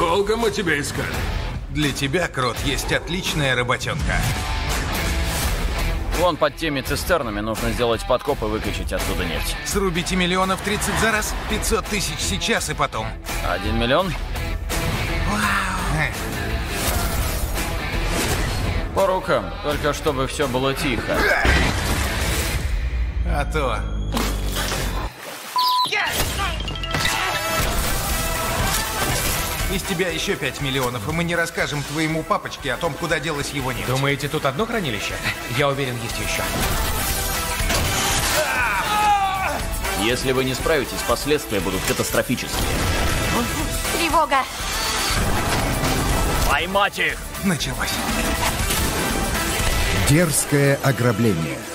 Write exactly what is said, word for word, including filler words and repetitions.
Долго мы тебя искали? Для тебя, Крот, есть отличная работенка. Вон под теми цистернами нужно сделать подкоп и выкачать оттуда нефть. Срубите миллионов тридцать за раз, пятьсот тысяч сейчас и потом. Один миллион? Вау. По рукам, только чтобы все было тихо. А то... Из тебя еще пять миллионов, и мы не расскажем твоему папочке о том, куда делась его нефть. Думаете, тут одно хранилище? Я уверен, есть еще. Если вы не справитесь, последствия будут катастрофические. Тревога! Поймать их! Началось. Дерзкое ограбление.